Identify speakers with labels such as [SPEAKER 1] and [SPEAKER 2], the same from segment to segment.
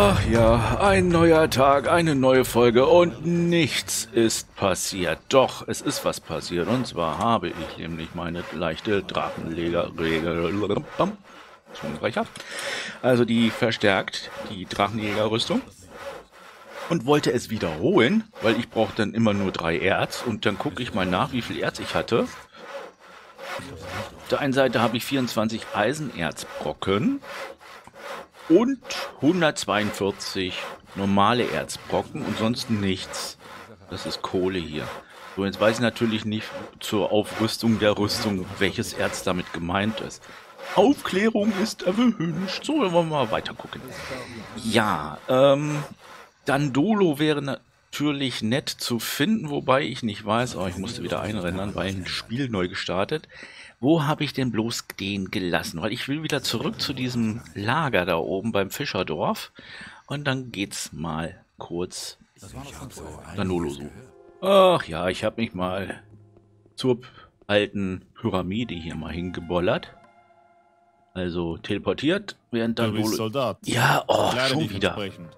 [SPEAKER 1] Ach ja, ein neuer Tag, eine neue Folge und nichts ist passiert. Doch, es ist was passiert. Und zwar habe ich nämlich meine leichte Drachenleger-Regel... Zungenbrecher. Also die verstärkt, die Drachenjägerrüstung. Und wollte es wiederholen, weil ich brauche dann immer nur 3 Erz. Und dann gucke ich mal nach, wie viel Erz ich hatte. Auf der einen Seite habe ich 24 Eisenerzbrocken und 142 normale Erzbrocken und sonst nichts. Das ist Kohle hier. So, jetzt weiß ich natürlich nicht zur Aufrüstung der Rüstung, welches Erz damit gemeint ist. Aufklärung ist erwünscht. So, dann wollen wir mal weiter gucken. Ja, Dandolo wäre natürlich nett zu finden, wobei ich nicht weiß, ich musste wieder einrennen, weil ein Spiel neu gestartet. Wo habe ich denn bloß den gelassen? Weil ich will wieder zurück zu diesem Lager da oben beim Fischerdorf. Und dann geht's mal kurz Dandolo suchen. Ach ja, ich habe mich mal zur alten Pyramide hier mal hingebollert. Also teleportiert, während Dandolo...
[SPEAKER 2] Du bist Soldat.
[SPEAKER 1] Ja,
[SPEAKER 2] Leider
[SPEAKER 1] schon
[SPEAKER 2] nicht
[SPEAKER 1] wieder.
[SPEAKER 2] entsprechend.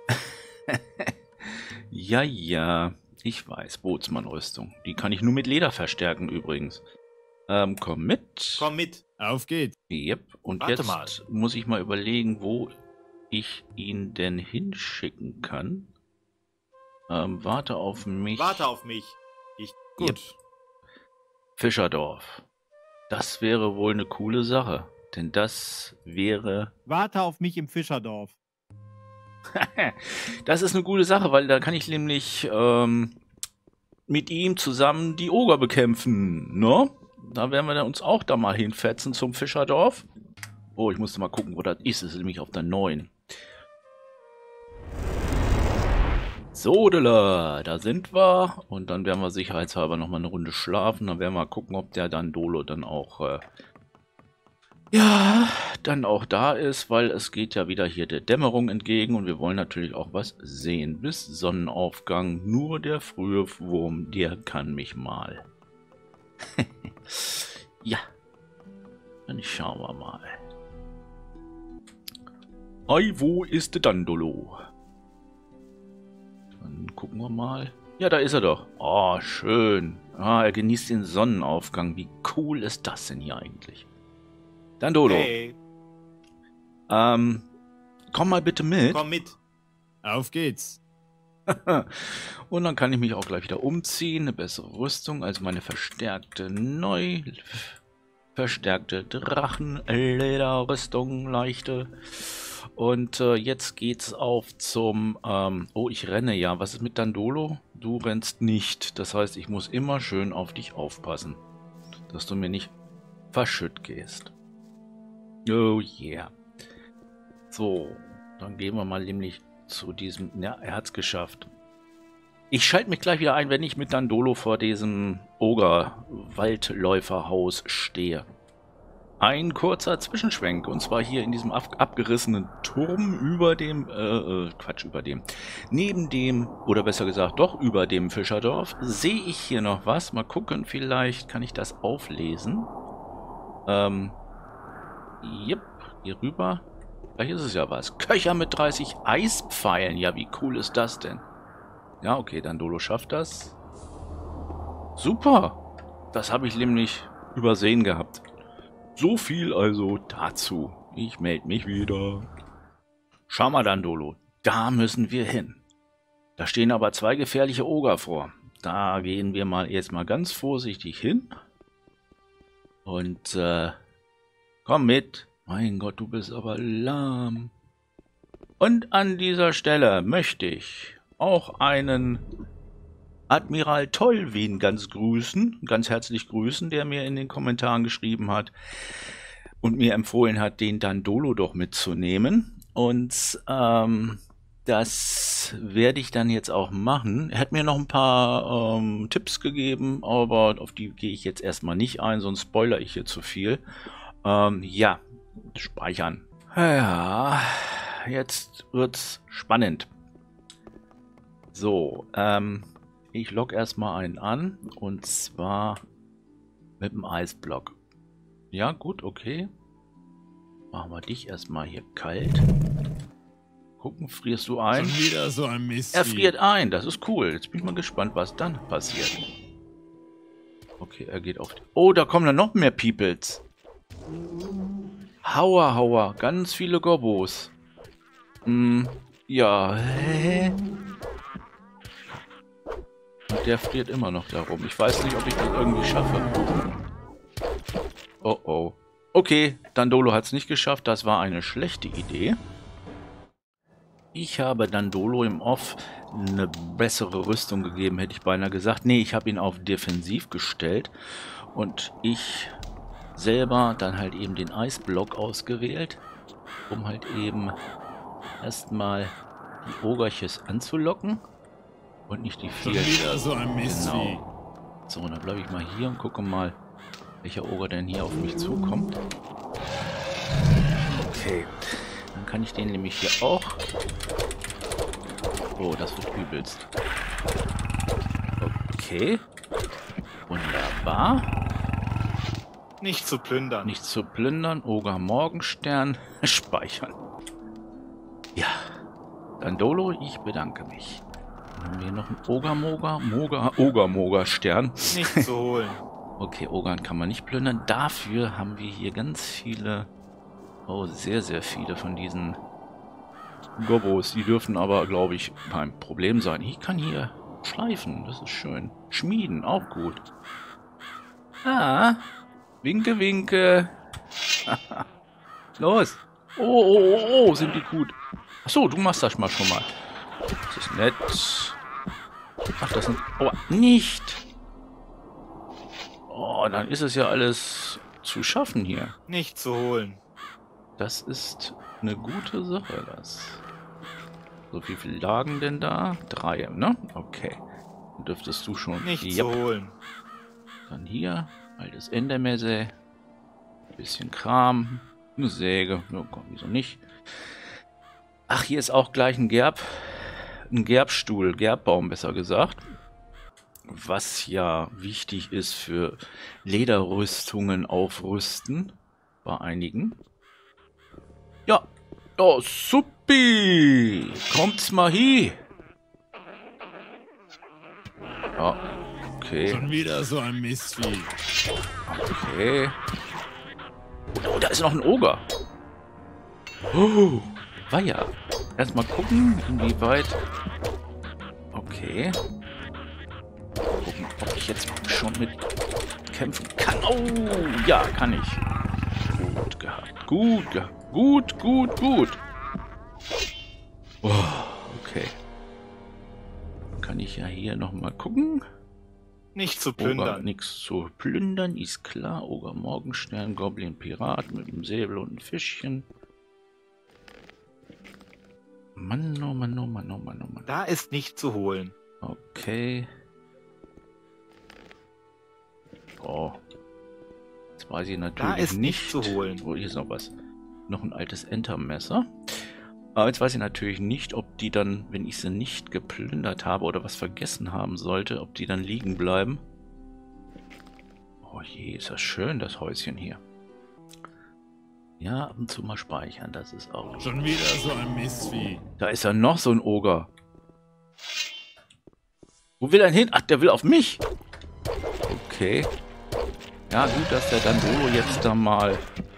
[SPEAKER 1] Ja, ich weiß, Bootsmannrüstung. Die kann ich nur mit Leder verstärken übrigens. Komm mit.
[SPEAKER 2] Komm mit. Auf geht's.
[SPEAKER 1] Yep. Und
[SPEAKER 2] Warte
[SPEAKER 1] jetzt
[SPEAKER 2] mal.
[SPEAKER 1] muss ich mal überlegen, wo ich ihn denn hinschicken kann. Warte auf mich.
[SPEAKER 2] Warte auf mich. Gut.
[SPEAKER 1] Yep. Fischerdorf. Das wäre wohl eine coole Sache. Denn das wäre...
[SPEAKER 3] Warte auf mich im Fischerdorf.
[SPEAKER 1] Das ist eine gute Sache, weil da kann ich nämlich mit ihm zusammen die Oger bekämpfen, ne? Da werden wir dann uns auch da mal hinfetzen zum Fischerdorf. Oh, ich musste mal gucken, wo das ist. Es ist nämlich auf der 9. So, da sind wir. Und dann werden wir sicherheitshalber nochmal eine Runde schlafen. Dann werden wir mal gucken, ob der Dandolo dann auch... ja, dann auch da ist, weil es geht ja wieder hier der Dämmerung entgegen und wir wollen natürlich auch was sehen. Bis Sonnenaufgang, nur der frühe Wurm, der kann mich mal. Ja, dann schauen wir mal. Ei, wo ist der Dandolo? Dann gucken wir mal. Ja, da ist er doch. Oh, schön. Ah, er genießt den Sonnenaufgang. Wie cool ist das denn hier eigentlich? Dandolo.
[SPEAKER 2] Hey,
[SPEAKER 1] Komm mal bitte mit.
[SPEAKER 2] komm mit.
[SPEAKER 3] Auf geht's.
[SPEAKER 1] Und dann kann ich mich auch gleich wieder umziehen. Eine bessere Rüstung als meine verstärkte verstärkte Drachenlederrüstung, leichte. Und jetzt geht's auf zum... oh, ich renne ja. Was ist mit Dandolo? Du rennst nicht. Das heißt, ich muss immer schön auf dich aufpassen, dass du mir nicht verschütt gehst. Oh yeah. So, dann gehen wir mal nämlich zu diesem... Ja, er hat's geschafft. Ich schalte mich gleich wieder ein, wenn ich mit Dandolo vor diesem Oger-Waldläuferhaus stehe. Ein kurzer Zwischenschwenk, und zwar hier in diesem abgerissenen Turm über dem... Neben dem, oder besser gesagt doch über dem Fischerdorf, sehe ich hier noch was. Mal gucken, vielleicht kann ich das auflesen. Yep, hier rüber. Vielleicht ist es ja was. Köcher mit 30 Eispfeilen. Ja, wie cool ist das denn? Ja, okay, Dandolo schafft das. Super. Das habe ich nämlich übersehen gehabt. So viel also dazu. Ich melde mich wieder. Schau mal, Dandolo. Da müssen wir hin. Da stehen aber 2 gefährliche Oger vor. Da gehen wir mal jetzt mal ganz vorsichtig hin. Und, komm mit. Mein Gott, du bist aber lahm. Und an dieser Stelle möchte ich auch einen Admiral Tollwin ganz herzlich grüßen, der mir in den Kommentaren geschrieben hat und mir empfohlen hat, den Dandolo doch mitzunehmen. Und das werde ich dann jetzt auch machen. Er hat mir noch ein paar Tipps gegeben, aber auf die gehe ich jetzt erstmal nicht ein, sonst spoilere ich hier zu viel. Ja, speichern. Ja, jetzt wird's spannend. So, ich logge erstmal einen an, und zwar mit dem Eisblock. Ja, gut, okay. Machen wir dich erstmal hier kalt. Gucken, frierst du ein?
[SPEAKER 3] Schon wieder so ein Mist.
[SPEAKER 1] Er friert ein, das ist cool. Jetzt bin ich mal gespannt, was dann passiert. Okay, er geht auf... Oh, da kommen dann noch mehr Peoples. Hauer, Hauer. Ganz viele Gobbos. Ja. Hä? Und der friert immer noch darum. Ich weiß nicht, ob ich das irgendwie schaffe. Oh, oh. Okay, Dandolo hat es nicht geschafft. Das war eine schlechte Idee. Ich habe Dandolo im Off eine bessere Rüstung gegeben, hätte ich beinahe gesagt. Nee, ich habe ihn auf Defensiv gestellt. Und ich selber dann halt eben den Eisblock ausgewählt, um halt eben erstmal die Ogerches anzulocken und nicht die
[SPEAKER 3] Schon
[SPEAKER 1] vier.
[SPEAKER 3] wieder so ein Mist.
[SPEAKER 1] Genau. So, dann bleibe ich mal hier und gucke mal, welcher Oger denn hier auf mich zukommt. Okay, dann kann ich den nämlich hier auch... Oh, das wird übelst. Okay. Wunderbar.
[SPEAKER 2] Nicht zu plündern.
[SPEAKER 1] Nichts zu plündern. Oger Morgenstern. Speichern. Ja. Dandolo, ich bedanke mich. Dann haben wir noch einen Oger-Moger-Stern.
[SPEAKER 2] Nicht zu holen.
[SPEAKER 1] Okay, Ogern kann man nicht plündern. Dafür haben wir hier ganz viele... Oh, sehr, sehr viele von diesen Gobbos. Die dürfen aber, glaube ich, kein Problem sein. Ich kann hier schleifen. Das ist schön. Schmieden, auch gut. Ah... Winke, winke. Los. Oh, oh, oh, oh, sind die gut. Achso, du machst das mal schon mal. Das ist nett. Ach, das sind... Oh, nicht. Oh, dann ist es ja alles zu schaffen hier.
[SPEAKER 2] Nicht zu holen.
[SPEAKER 1] Das ist eine gute Sache, das. So, wie viele lagen denn da? 3, ne? Okay. Dann dürftest du schon...
[SPEAKER 2] Nicht zu holen.
[SPEAKER 1] Dann hier... Altes Endermesse. Bisschen Kram. Eine Säge. Ja, komm, wieso nicht? Ach, hier ist auch gleich ein Gerbstuhl. Gerbbaum, besser gesagt. Was ja wichtig ist für Lederrüstungen aufrüsten. Bei einigen. Ja. Oh, suppi. Kommt's mal hier. Ja. Okay.
[SPEAKER 3] Schon wieder so ein Mistvieh.
[SPEAKER 1] Okay. Oh, da ist noch ein Oger. Oh, weia. Erstmal gucken, inwieweit... Okay. Gucken, ob ich jetzt schon mit kämpfen kann. Oh, ja, kann ich. Gut gehabt. Gut gehabt. Gut, gut, gut. Oh, okay. Kann ich ja hier nochmal gucken.
[SPEAKER 2] Nicht zu
[SPEAKER 1] Oger,
[SPEAKER 2] plündern.
[SPEAKER 1] nichts zu plündern, ist klar. Oger Morgenstern, Goblin Pirat mit einem Säbel und einem Fischchen. Mann, oh Mann, oh Mann, oh Mann, oh Mann.
[SPEAKER 2] Da ist nicht zu holen.
[SPEAKER 1] Okay. Oh. Jetzt weiß ich natürlich
[SPEAKER 2] Da ist nicht zu holen.
[SPEAKER 1] Oh, hier ist noch was. Noch ein altes Entermesser. Aber jetzt weiß ich natürlich nicht, ob die dann, wenn ich sie nicht geplündert habe oder was vergessen haben sollte, ob die dann liegen bleiben. Oh je, ist das schön, das Häuschen hier. Ja, ab und zu mal speichern, das ist auch...
[SPEAKER 3] Schon wieder so ein Mistvieh.
[SPEAKER 1] Da ist ja noch so ein Oger. Wo will er hin? Ach, der will auf mich. Okay. Ja, gut, dass der Dandolo jetzt da mal...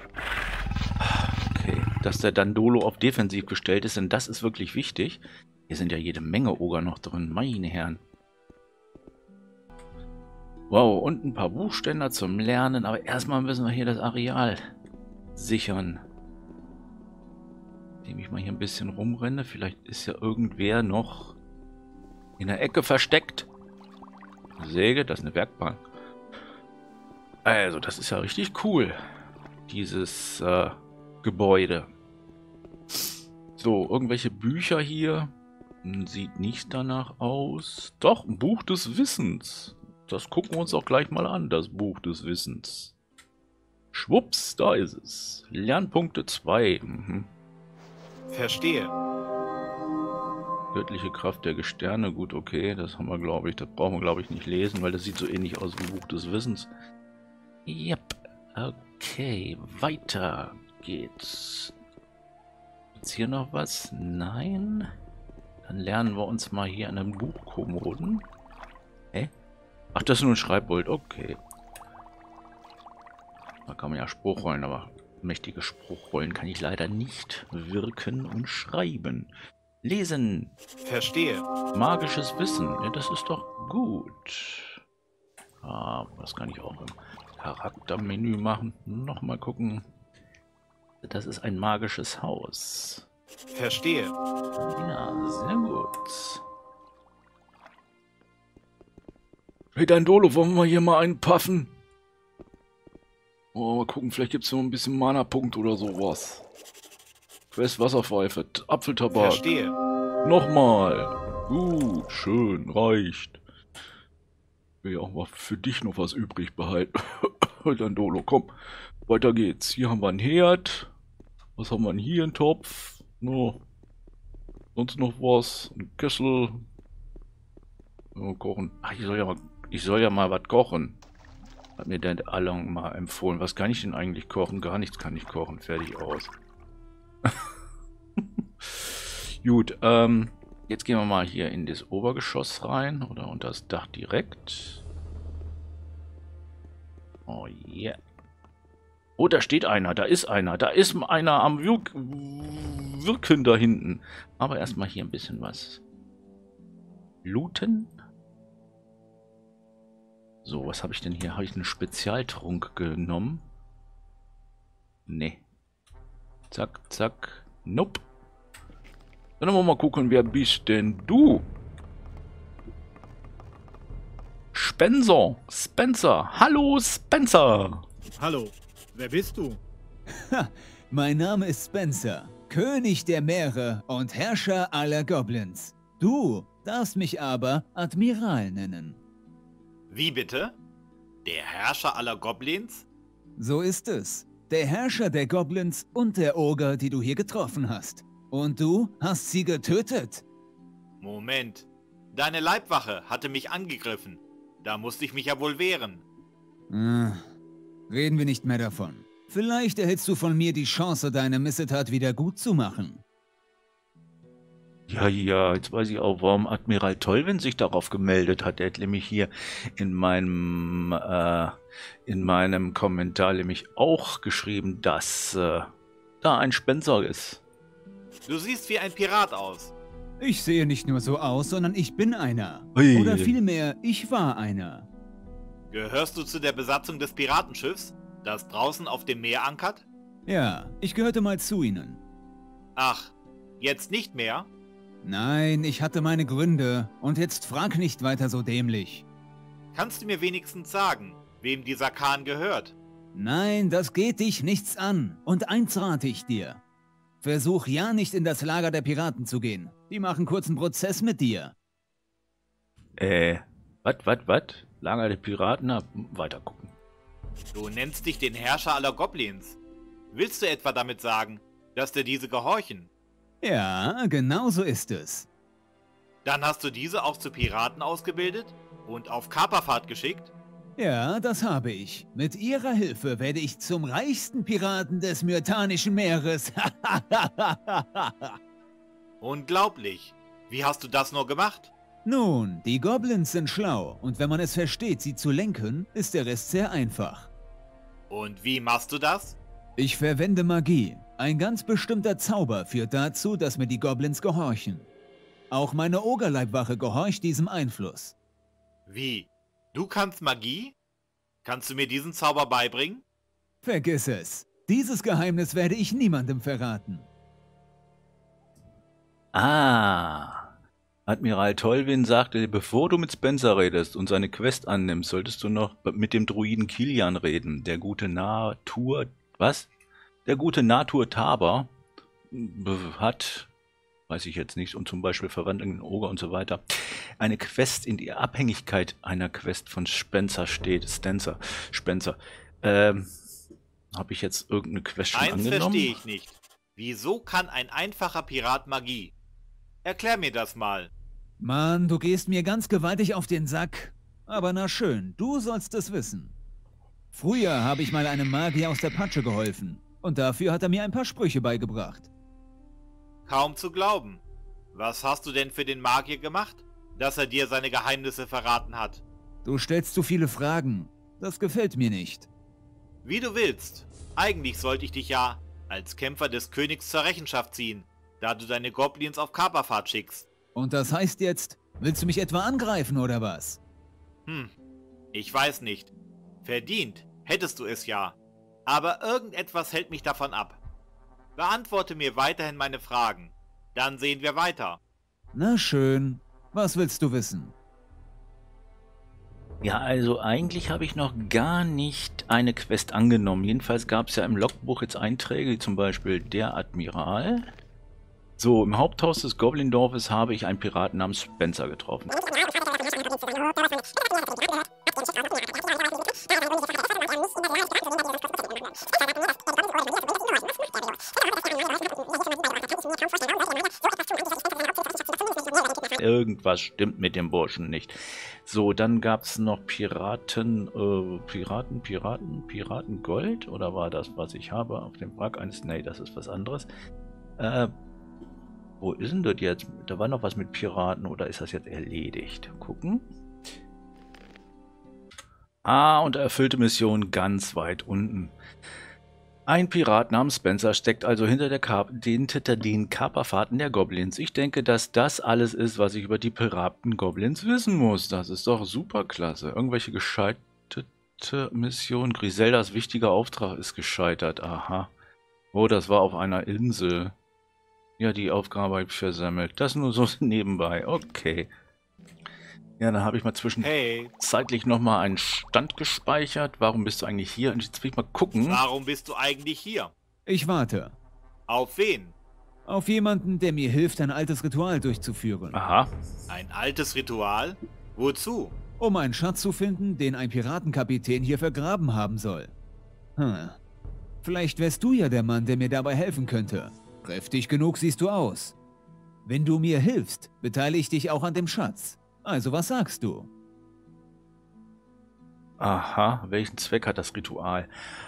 [SPEAKER 1] Okay, dass der Dandolo auf Defensiv gestellt ist, denn das ist wirklich wichtig. Hier sind ja jede Menge Oger noch drin, meine Herren. Wow, und ein paar Buchständer zum Lernen, aber erstmal müssen wir hier das Areal sichern. Indem ich mal hier ein bisschen rumrenne. Vielleicht ist ja irgendwer noch in der Ecke versteckt. Eine Säge, das ist eine Werkbank. Also, das ist ja richtig cool. Dieses Gebäude. So, irgendwelche Bücher hier. Sieht nicht danach aus. Doch, ein Buch des Wissens. Das gucken wir uns auch gleich mal an, das Buch des Wissens. Schwupps, da ist es. Lernpunkte 2.
[SPEAKER 2] Verstehe.
[SPEAKER 1] Göttliche Kraft der Gesterne. Gut, okay, das haben wir, glaube ich. Das brauchen wir, glaube ich, nicht lesen, weil das sieht so ähnlich aus wie Buch des Wissens. Yep. Okay, weiter geht's. Ist hier noch was? Nein. Dann lernen wir uns mal hier an einem Buchkommoden. Hä? Ach, das ist nur ein Schreibpult. Okay. Da kann man ja Spruchrollen, aber mächtige Spruchrollen kann ich leider nicht wirken und schreiben. Lesen.
[SPEAKER 2] Verstehe.
[SPEAKER 1] Magisches Wissen. Ja, das ist doch gut. Ah, das kann ich auch im Charaktermenü machen. Nochmal gucken. Das ist ein magisches Haus.
[SPEAKER 2] Verstehe.
[SPEAKER 1] Ja, sehr gut. Hey, Dandolo, wollen wir hier mal einen puffen? Oh, mal gucken, vielleicht gibt es noch ein bisschen Mana-Punkt oder sowas. Quest Wasserpfeife, Apfeltabak.
[SPEAKER 2] Verstehe.
[SPEAKER 1] Nochmal. Gut, schön, reicht. Will ja auch mal für dich noch was übrig behalten. Dandolo, komm. Weiter geht's. Hier haben wir einen Herd. Was haben wir denn hier? Ein Topf. No. Sonst noch was? Ein Kessel. Ja, kochen. Ach, ich soll ja mal was kochen. Hat mir der Along mal empfohlen. Was kann ich denn eigentlich kochen? Gar nichts kann ich kochen. Fertig aus. Gut, jetzt gehen wir mal hier in das Obergeschoss rein. Oder unter das Dach direkt. Oh yeah. Oh, da steht einer, da ist einer. Da ist einer am Wirken da hinten. Aber erstmal hier ein bisschen was looten. So, was habe ich denn hier? Habe ich einen Spezialtrunk genommen? Nee. Zack, zack. Nope. Dann wollen wir mal gucken, wer bist denn du? Spencer. Hallo, Spencer.
[SPEAKER 3] Hallo, wer bist du?
[SPEAKER 4] Mein Name ist Spencer, König der Meere und Herrscher aller Goblins. Du darfst mich aber Admiral nennen.
[SPEAKER 2] Wie bitte? Der Herrscher aller Goblins?
[SPEAKER 4] So ist es. Der Herrscher der Goblins und der Oger, die du hier getroffen hast. Und du hast sie getötet.
[SPEAKER 2] Moment. Deine Leibwache hatte mich angegriffen. Da musste ich mich ja wohl wehren.
[SPEAKER 4] Reden wir nicht mehr davon. Vielleicht erhältst du von mir die Chance, deine Missetat wieder gut zu machen.
[SPEAKER 1] Ja, jetzt weiß ich auch, warum Admiral Tolwin sich darauf gemeldet hat. Er hat nämlich hier in meinem Kommentar nämlich auch geschrieben, dass da ein Spencer ist.
[SPEAKER 2] Du siehst wie ein Pirat aus.
[SPEAKER 4] Ich sehe nicht nur so aus, sondern ich bin einer.
[SPEAKER 1] Ui.
[SPEAKER 4] Oder vielmehr, ich war einer.
[SPEAKER 2] Gehörst du zu der Besatzung des Piratenschiffs, das draußen auf dem Meer ankert?
[SPEAKER 4] Ja, ich gehörte mal zu ihnen.
[SPEAKER 2] Ach, jetzt nicht mehr?
[SPEAKER 4] Nein, ich hatte meine Gründe. Und jetzt frag nicht weiter so dämlich.
[SPEAKER 2] Kannst du mir wenigstens sagen, wem dieser Kahn gehört?
[SPEAKER 4] Nein, das geht dich nichts an. Und eins rate ich dir. Versuch ja nicht in das Lager der Piraten zu gehen. Die machen kurzen Prozess mit dir.
[SPEAKER 1] Was? Lager der Piraten? Na, weiter gucken.
[SPEAKER 2] Du nennst dich den Herrscher aller Goblins. Willst du etwa damit sagen, dass dir diese gehorchen?
[SPEAKER 4] Ja, genau so ist es.
[SPEAKER 2] Dann hast du diese auch zu Piraten ausgebildet und auf Kaperfahrt geschickt?
[SPEAKER 4] Ja, das habe ich. Mit ihrer Hilfe werde ich zum reichsten Piraten des Myrtanischen Meeres.
[SPEAKER 2] Unglaublich. Wie hast du das nur gemacht?
[SPEAKER 4] Nun, die Goblins sind schlau und wenn man es versteht, sie zu lenken, ist der Rest sehr einfach.
[SPEAKER 2] Und wie machst du das?
[SPEAKER 4] Ich verwende Magie. Ein ganz bestimmter Zauber führt dazu, dass mir die Goblins gehorchen. Auch meine Ogerleibwache gehorcht diesem Einfluss.
[SPEAKER 2] Wie? Du kannst Magie? Kannst du mir diesen Zauber beibringen?
[SPEAKER 4] Vergiss es. Dieses Geheimnis werde ich niemandem verraten.
[SPEAKER 1] Admiral Tolwin sagte, bevor du mit Spencer redest und seine Quest annimmst, solltest du noch mit dem Druiden Kilian reden. Der gute Natur... Was? Der gute Natur Taber hat, weiß ich jetzt nicht, und zum Beispiel Verwandlung in Oger und so weiter, eine Quest in die Abhängigkeit einer Quest von Spencer steht. Spencer. Habe ich jetzt irgendeine Quest schon
[SPEAKER 2] Eins
[SPEAKER 1] angenommen?
[SPEAKER 2] verstehe ich nicht. Wieso kann ein einfacher Pirat Magie? Erklär mir das mal.
[SPEAKER 4] Mann, du gehst mir ganz gewaltig auf den Sack. Aber na schön, du sollst es wissen. Früher habe ich mal einem Magier aus der Patsche geholfen. Und dafür hat er mir ein paar Sprüche beigebracht.
[SPEAKER 2] Kaum zu glauben. Was hast du denn für den Magier gemacht, dass er dir seine Geheimnisse verraten hat?
[SPEAKER 4] Du stellst zu viele Fragen. Das gefällt mir nicht.
[SPEAKER 2] Wie du willst. Eigentlich sollte ich dich ja als Kämpfer des Königs zur Rechenschaft ziehen, da du deine Goblins auf Kaperfahrt schickst.
[SPEAKER 4] Und das heißt jetzt, willst du mich etwa angreifen oder was?
[SPEAKER 2] Ich weiß nicht. Verdient hättest du es ja. Aber irgendetwas hält mich davon ab. Beantworte mir weiterhin meine Fragen. Dann sehen wir weiter.
[SPEAKER 4] Na schön. Was willst du wissen?
[SPEAKER 1] Ja, also eigentlich habe ich noch gar nicht eine Quest angenommen. Jedenfalls gab es ja im Logbuch jetzt Einträge, wie zum Beispiel der Admiral. So, im Haupthaus des Goblindorfes habe ich einen Piraten namens Spencer getroffen. Irgendwas stimmt mit dem Burschen nicht. So, dann gab es noch Piraten Gold? Oder war das, was ich habe auf dem Wrack eines? Nee, das ist was anderes. Wo ist denn das jetzt? Da war noch was mit Piraten, oder ist das jetzt erledigt? Gucken. Ah, und erfüllte Mission ganz weit unten. Ein Pirat namens Spencer steckt also hinter den Kaperfahrten der Goblins. Ich denke, dass das alles ist, was ich über die Piraten-Goblins wissen muss. Das ist doch super klasse. Irgendwelche gescheiterte Mission. Griseldas wichtiger Auftrag ist gescheitert. Aha. Oh, das war auf einer Insel. Ja, die Aufgabe habe ich versammelt. Das nur so nebenbei. Okay. Ja, dann habe ich mal zwischenzeitlich nochmal einen Stand gespeichert. Warum bist du eigentlich hier? Und jetzt will ich mal gucken.
[SPEAKER 2] Warum bist du eigentlich hier?
[SPEAKER 4] Ich warte.
[SPEAKER 2] Auf wen?
[SPEAKER 4] Auf jemanden, der mir hilft, ein altes Ritual durchzuführen.
[SPEAKER 1] Aha.
[SPEAKER 2] Ein altes Ritual? Wozu?
[SPEAKER 4] Um einen Schatz zu finden, den ein Piratenkapitän hier vergraben haben soll. Vielleicht wärst du ja der Mann, der mir dabei helfen könnte. Kräftig genug siehst du aus. Wenn du mir hilfst, beteilige ich dich auch an dem Schatz. Also, was sagst du?
[SPEAKER 1] Aha, welchen Zweck hat das Ritual?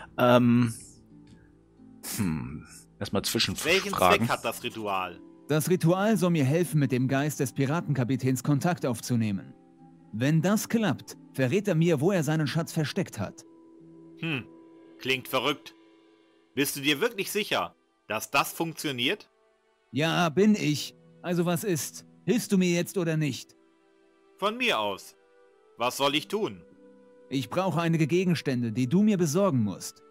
[SPEAKER 1] Erstmal Zwischenfragen.
[SPEAKER 2] Welchen Zweck hat das Ritual?
[SPEAKER 4] Das Ritual soll mir helfen, mit dem Geist des Piratenkapitäns Kontakt aufzunehmen. Wenn das klappt, verrät er mir, wo er seinen Schatz versteckt hat.
[SPEAKER 2] Klingt verrückt. Bist du dir wirklich sicher, dass das funktioniert?
[SPEAKER 4] Ja, bin ich. Also was ist? Hilfst du mir jetzt oder nicht?
[SPEAKER 2] Von mir aus. Was soll ich tun?
[SPEAKER 4] Ich brauche einige Gegenstände, die du mir besorgen musst.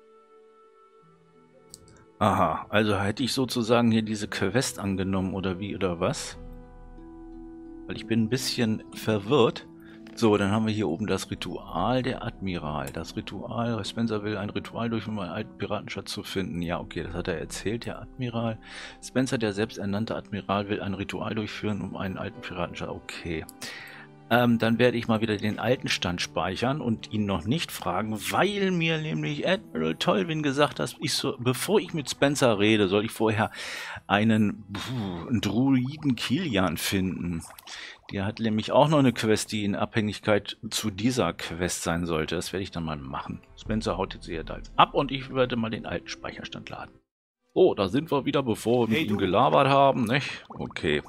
[SPEAKER 1] Aha, also hätte ich sozusagen hier diese Quest angenommen oder wie oder was? Weil ich bin ein bisschen verwirrt. So, dann haben wir hier oben das Ritual der Admiral. Das Ritual, Spencer will ein Ritual durchführen, um einen alten Piratenschatz zu finden. Ja, okay, das hat er erzählt, der Admiral. Spencer, der selbsternannte Admiral, will ein Ritual durchführen, um einen alten Piratenschatz. Okay. Dann werde ich mal wieder den alten Stand speichern und ihn noch nicht fragen, weil mir nämlich Admiral Tolwin gesagt hat, bevor ich mit Spencer rede, soll ich vorher einen Druiden Kilian finden. Der hat nämlich auch noch eine Quest, die in Abhängigkeit zu dieser Quest sein sollte. Das werde ich dann mal machen. Spencer haut jetzt hier halt ab und ich werde mal den alten Speicherstand laden. Oh, da sind wir wieder, bevor wir mit ihm gelabert haben, nicht? Okay.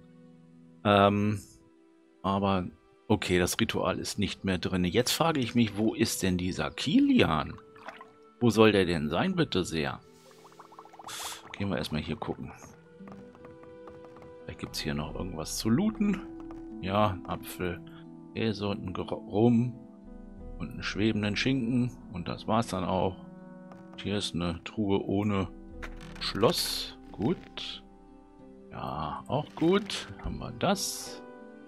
[SPEAKER 1] Aber, okay, das Ritual ist nicht mehr drin. Jetzt frage ich mich, wo ist denn dieser Kilian? Wo soll der denn sein, bitte sehr? Gehen wir erstmal hier gucken. Vielleicht gibt es hier noch irgendwas zu looten. Ja, ein Apfel, Käse und ein Rum und einen schwebenden Schinken. Und das war's dann auch. Hier ist eine Truhe ohne Schloss. Gut. Ja, auch gut. Haben wir das.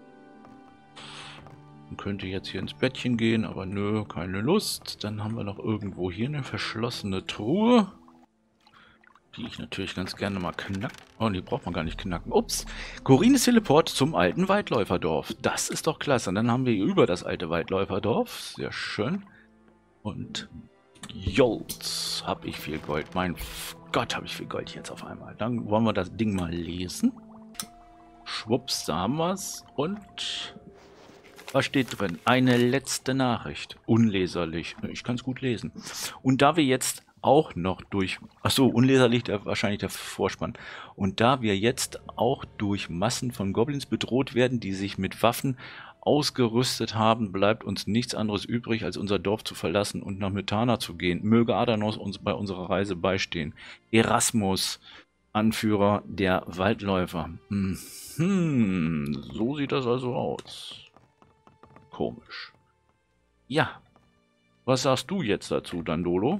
[SPEAKER 1] Man könnte jetzt hier ins Bettchen gehen, aber nö, keine Lust. Dann haben wir noch irgendwo hier eine verschlossene Truhe, die ich natürlich ganz gerne mal knacken. Oh, die braucht man gar nicht knacken. Ups. Corines Teleport zum alten Waldläuferdorf. Das ist doch klasse. Und dann haben wir hier über das alte Waldläuferdorf. Sehr schön. Und Jolz, habe ich viel Gold. Mein Gott, habe ich viel Gold jetzt auf einmal. Dann wollen wir das Ding mal lesen. Schwupps, da haben wir es. Und was steht drin? Eine letzte Nachricht. Unleserlich. Ich kann es gut lesen. Und da wir jetzt auch noch durch... Achso, unleserlich wahrscheinlich der Vorspann. Und da wir jetzt auch durch Massen von Goblins bedroht werden, die sich mit Waffen ausgerüstet haben, bleibt uns nichts anderes übrig, als unser Dorf zu verlassen und nach Mythana zu gehen. Möge Adanos uns bei unserer Reise beistehen. Erasmus, Anführer der Waldläufer. So sieht das also aus. Komisch. Ja. Was sagst du jetzt dazu, Dandolo?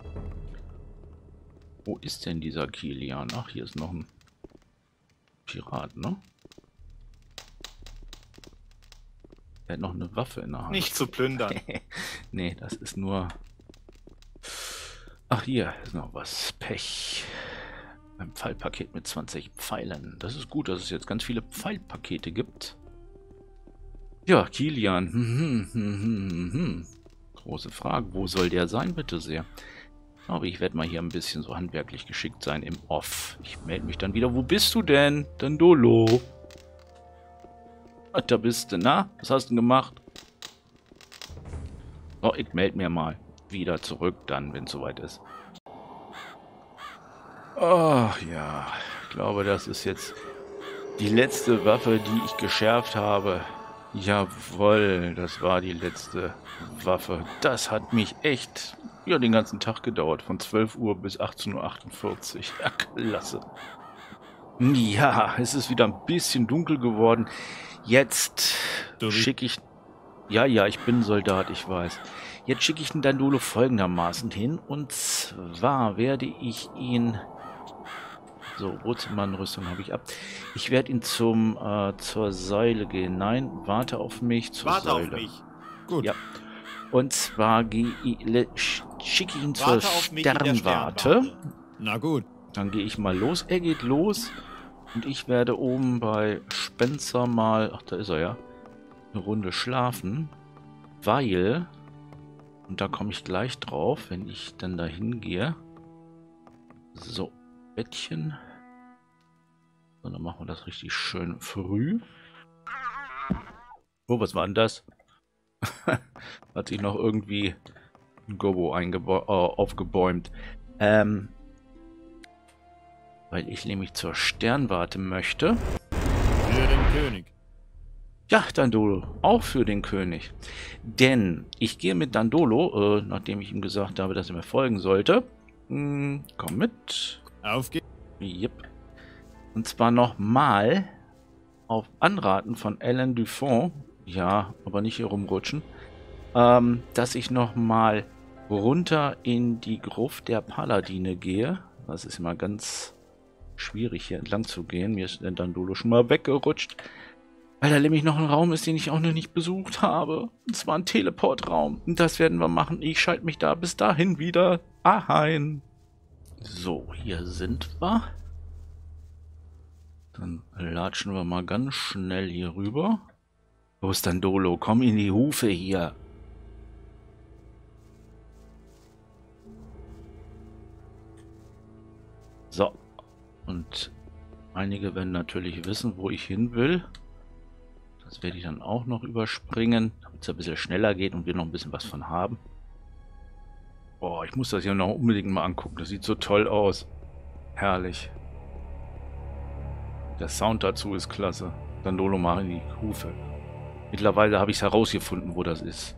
[SPEAKER 1] Wo ist denn dieser Kilian? Ach, hier ist noch ein Pirat, ne? Er hat noch eine Waffe in der Hand.
[SPEAKER 2] Nicht zu plündern.
[SPEAKER 1] Nee, das ist nur... Ach, hier ist noch was. Pech. Ein Pfeilpaket mit 20 Pfeilen. Das ist gut, dass es jetzt ganz viele Pfeilpakete gibt. Ja, Kilian. Große Frage. Wo soll der sein, bitte sehr? Aber ich werde mal hier ein bisschen so handwerklich geschickt sein im Off. Ich melde mich dann wieder. Wo bist du denn? Dandolo. Ach, da bist du. Na, was hast du denn gemacht? Oh, ich melde mir mal wieder zurück dann, wenn es soweit ist. Ach ja, ich glaube, das ist jetzt die letzte Waffe, die ich geschärft habe. Jawohl, das war die letzte Waffe. Das hat mich echt den ganzen Tag gedauert, von 12 Uhr bis 18:48 Uhr. Ja, klasse. Ja, es ist wieder ein bisschen dunkel geworden. Jetzt schicke ich... Ja, ich bin Soldat, ich weiß. Jetzt schicke ich den Dandolo folgendermaßen hin. Und zwar werde ich ihn... So, Bootsmannrüstung habe ich ab. Ich werde ihn zur Säule gehen. Nein, warte auf mich zur Säule.
[SPEAKER 2] Warte auf mich.
[SPEAKER 3] Gut.
[SPEAKER 1] Ja. Und zwar schicke ich ihn zur Sternwarte.
[SPEAKER 3] Na gut.
[SPEAKER 1] Dann gehe ich mal los. Er geht los. Und ich werde oben bei Spencer mal... Ach, da ist er ja. Eine Runde schlafen. Weil... Und da komme ich gleich drauf, wenn ich dann dahin gehe. So, Bettchen. Und dann machen wir das richtig schön früh. Oh, was war denn das? Hat sich noch irgendwie ein Gobo aufgebäumt. Weil ich nämlich zur Sternwarte möchte.
[SPEAKER 3] Für den König.
[SPEAKER 1] Ja, Dandolo, auch für den König. Denn ich gehe mit Dandolo, nachdem ich ihm gesagt habe, dass er mir folgen sollte. Komm mit.
[SPEAKER 3] Auf geht's.
[SPEAKER 1] Yep. Und zwar nochmal auf Anraten von Alan Dufont. Ja, aber nicht hier rumrutschen. Dass ich nochmal runter in die Gruft der Paladine gehe. Das ist immer ganz schwierig, hier entlang zu gehen. Mir ist der Dandolo schon mal weggerutscht. Weil da nämlich noch ein Raum ist, den ich auch noch nicht besucht habe. Und zwar ein Teleportraum. Und das werden wir machen. Ich schalte mich da bis dahin wieder ein. So, hier sind wir. Dann latschen wir mal ganz schnell hier rüber. Los, Dandolo, komm in die Hufe hier. So. Und einige werden natürlich wissen, wo ich hin will. Das werde ich dann auch noch überspringen, damit es ein bisschen schneller geht und wir noch ein bisschen was von haben. Oh, ich muss das hier noch unbedingt mal angucken. Das sieht so toll aus. Herrlich. Der Sound dazu ist klasse. Dandolo mal in die Hufe. Mittlerweile habe ich es herausgefunden, wo das ist.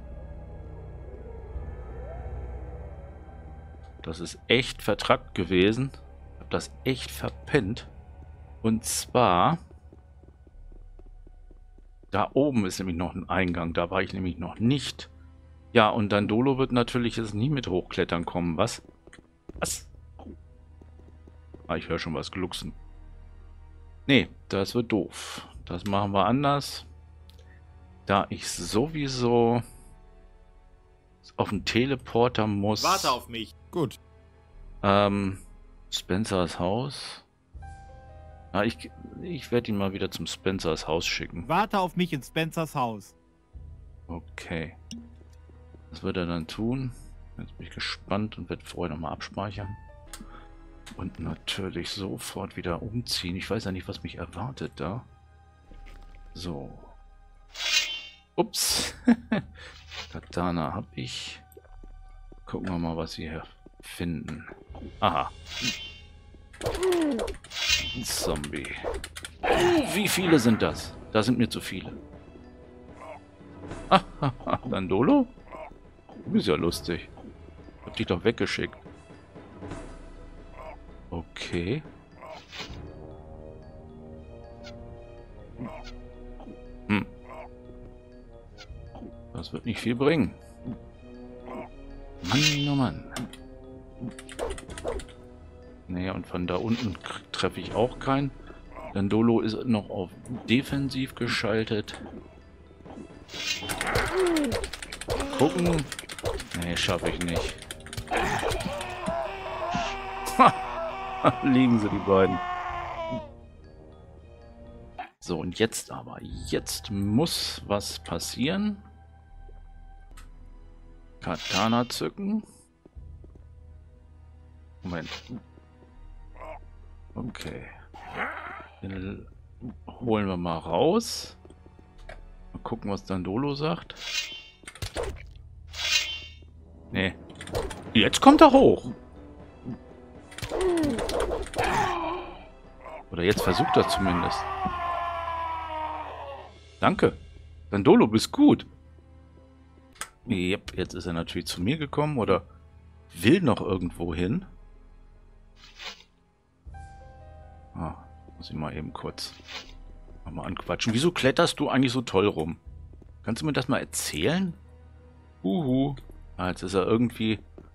[SPEAKER 1] Das ist echt vertrackt gewesen. Ich habe das echt verpennt. Und zwar... Da oben ist nämlich noch ein Eingang. Da war ich nämlich noch nicht. Ja, und Dandolo wird natürlich jetzt nie mit hochklettern kommen. Was? Was? Ah, ich höre schon was glucksen. Nee, das wird doof. Das machen wir anders. Da ich sowieso auf den Teleporter muss.
[SPEAKER 2] Warte auf mich.
[SPEAKER 3] Gut.
[SPEAKER 1] Spencers Haus. Ah, ich werde ihn mal wieder zum Spencers Haus schicken.
[SPEAKER 3] Warte auf mich in Spencers Haus.
[SPEAKER 1] Okay. Was wird er dann tun? Jetzt bin ich gespannt und werde vorher nochmal abspeichern. Und natürlich sofort wieder umziehen. Ich weiß ja nicht, was mich erwartet da. So. Ups. Katana habe ich. Gucken wir mal, was hier finden. Aha. Ein Zombie. Wie viele sind das? Da sind mir zu viele. Ah, Dandolo? Du bist ja lustig. Hab dich doch weggeschickt. Okay. Das wird nicht viel bringen. Mann, oh Mann. Naja, und von da unten treffe ich auch keinen. Dandolo ist noch auf defensiv geschaltet. Gucken. Nee, schaffe ich nicht. Liegen sie, die beiden. So, und jetzt aber. Jetzt muss was passieren. Katana zücken. Moment. Okay. Den holen wir mal raus. Mal gucken, was Dandolo sagt. Nee. Jetzt kommt er hoch. Oder jetzt versucht er zumindest. Danke. Dandolo, bist gut. Yep, jetzt ist er natürlich zu mir gekommen oder will noch irgendwo hin. Ah, muss ich mal eben kurz mal anquatschen. Wieso kletterst du eigentlich so toll rum? Kannst du mir das mal erzählen? Ah, jetzt ist er irgendwie...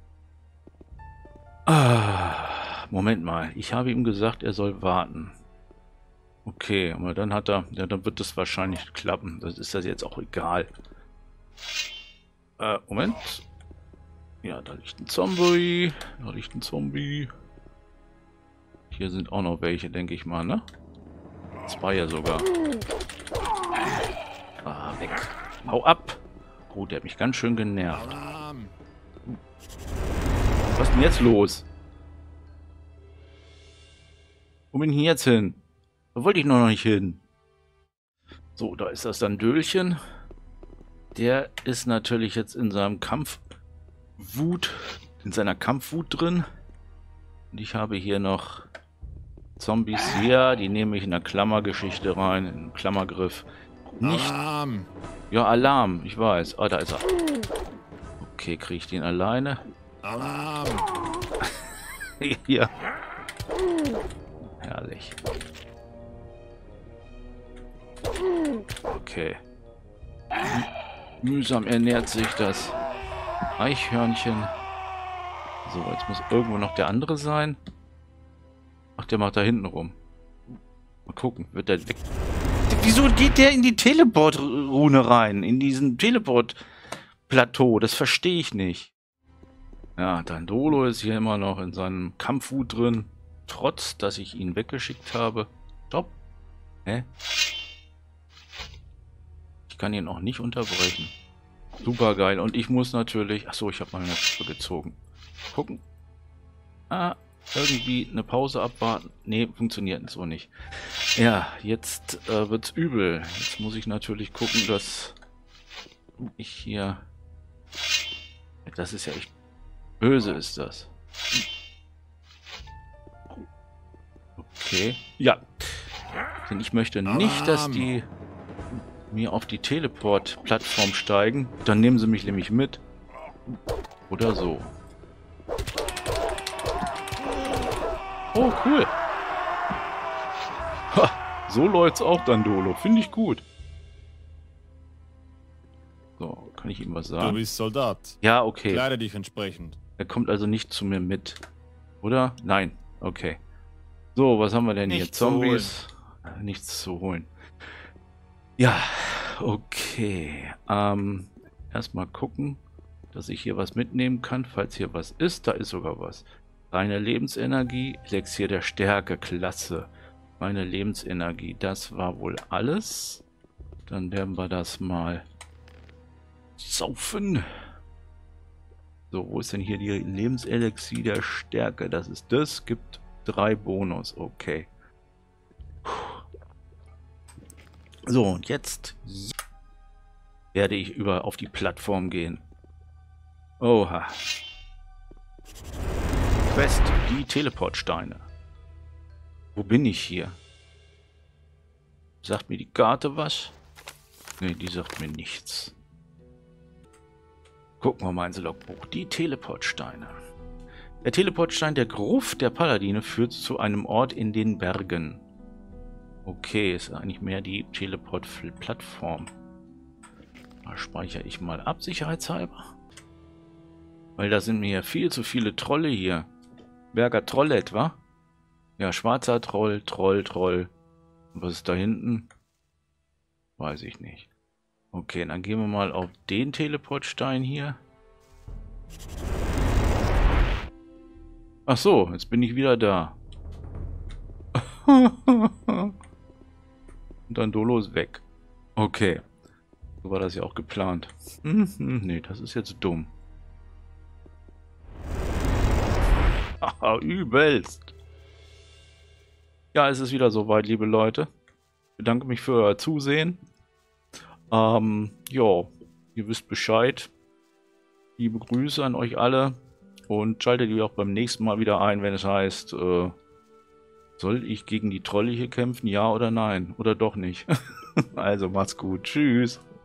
[SPEAKER 1] Ah, Moment mal. Ich habe ihm gesagt, er soll warten. Okay, aber dann hat er... Ja, dann wird das wahrscheinlich klappen. Das ist das jetzt auch egal. Moment. Ja, da liegt ein Zombie. Da liegt ein Zombie. Hier sind auch noch welche, denke ich mal, ne? 2 ja sogar. Ah, weg. Hau ab. Oh, der hat mich ganz schön genervt. Was ist denn jetzt los? Wo bin ich denn jetzt hin? Da wollte ich noch nicht hin. So, da ist das Dandölchen. Der ist natürlich jetzt in seinem Kampfwut drin. Und ich habe hier noch Zombies hier, die nehme ich in der Klammergeschichte rein, in den Klammergriff. Nicht.
[SPEAKER 3] Alarm!
[SPEAKER 1] Ja, Alarm, ich weiß. Ah, da ist er. Okay, kriege ich den alleine?
[SPEAKER 3] Alarm!
[SPEAKER 1] Hier. Herrlich. Okay. Mühsam ernährt sich das Eichhörnchen. So, jetzt muss irgendwo noch der andere sein. Ach, der macht da hinten rum. Mal gucken, wird der weg... Wieso geht der in die Teleport-Rune rein? In diesen Teleport-Plateau? Das verstehe ich nicht. Ja, Dandolo ist hier immer noch in seinem Kampfwut drin. Trotz, dass ich ihn weggeschickt habe. Stopp. Hä? Ich kann ihn auch nicht unterbrechen. Super geil. Und ich muss natürlich... Achso, ich habe meine Waffe gezogen. Gucken. Ah, irgendwie eine Pause abwarten. Nee, funktioniert so nicht. Ja, jetzt wird's übel. Jetzt muss ich natürlich gucken, dass ich hier... Das ist ja echt böse, ist das. Okay. Ja. Denn ich möchte nicht, dass die mir auf die Teleport-Plattform steigen. Dann nehmen sie mich nämlich mit. Oder so. Oh, cool. Ha, so läuft's auch, Dandolo. Finde ich gut. So, kann ich ihm was sagen?
[SPEAKER 3] Du bist Soldat.
[SPEAKER 1] Ja, okay.
[SPEAKER 3] Kleide dich entsprechend.
[SPEAKER 1] Er kommt also nicht zu mir mit. Oder? Nein. Okay. So, was haben wir denn hier?
[SPEAKER 2] Nichts zu
[SPEAKER 1] Zombies. Nichts zu holen. Ja, okay. Erstmal gucken, dass ich hier was mitnehmen kann, falls hier was ist. Da ist sogar was. Reine Lebensenergie, Elixier der Stärke, klasse. Meine Lebensenergie, das war wohl alles. Dann werden wir das mal saufen. So, wo ist denn hier die Lebenselixier der Stärke? Das ist das, gibt 3 Bonus, okay. So, und jetzt werde ich auf die Plattform gehen. Oha. Quest, die Teleportsteine. Wo bin ich hier? Sagt mir die Karte was? Ne, die sagt mir nichts. Gucken wir mal ins Logbuch. Die Teleportsteine. Der Teleportstein der Gruft der Paladine führt zu einem Ort in den Bergen. Okay, ist eigentlich mehr die Teleport-Plattform. Da speichere ich mal ab, sicherheitshalber. Weil da sind mir ja viel zu viele Trolle hier. Berger Troll etwa? Ja, schwarzer Troll, Troll. Und was ist da hinten? Weiß ich nicht. Okay, dann gehen wir mal auf den Teleportstein hier. Ach so, jetzt bin ich wieder da. Und dann Dolo ist weg. Okay. So war das ja auch geplant. Nee, das ist jetzt dumm. Haha, übelst. Ja, es ist wieder soweit, liebe Leute. Ich bedanke mich für euer Zusehen. Ja, ihr wisst Bescheid. Liebe Grüße an euch alle. Und schaltet ihr auch beim nächsten Mal wieder ein, wenn es heißt, soll ich gegen die Trolle hier kämpfen? Ja oder nein? Oder doch nicht? Also macht's gut. Tschüss.